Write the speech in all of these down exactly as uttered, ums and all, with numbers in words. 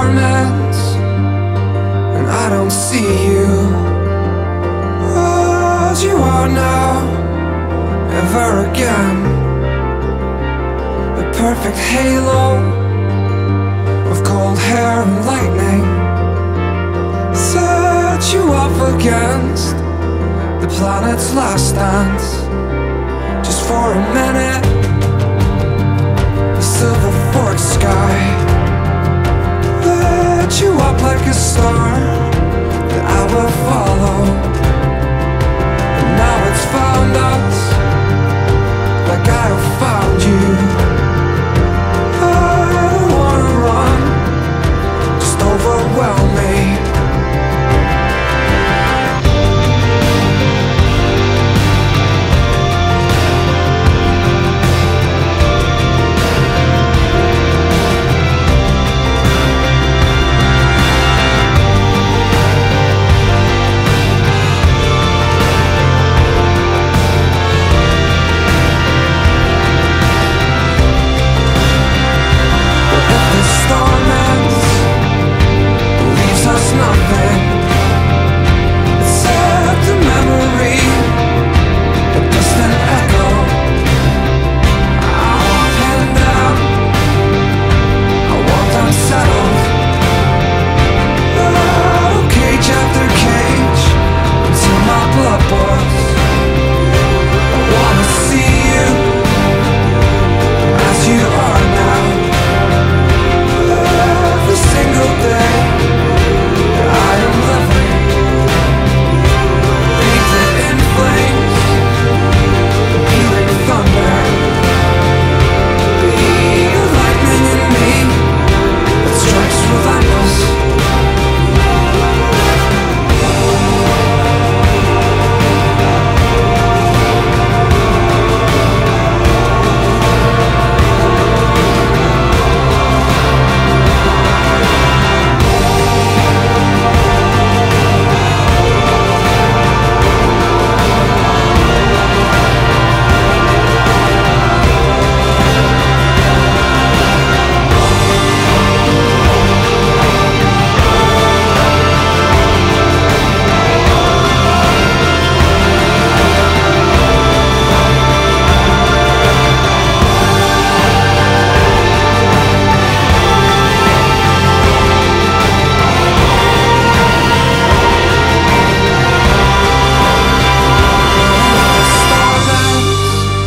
storm ends and I don't see you as you are now, ever again. The perfect halo of cold hair and lightning set you up against the planet's last dance. Just for a minute, the silver forked sky lit you up like a star that I will follow. And now it's found us, like I have found you. I don't wanna run, just overwhelm me.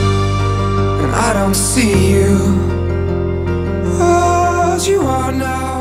See you as you are now.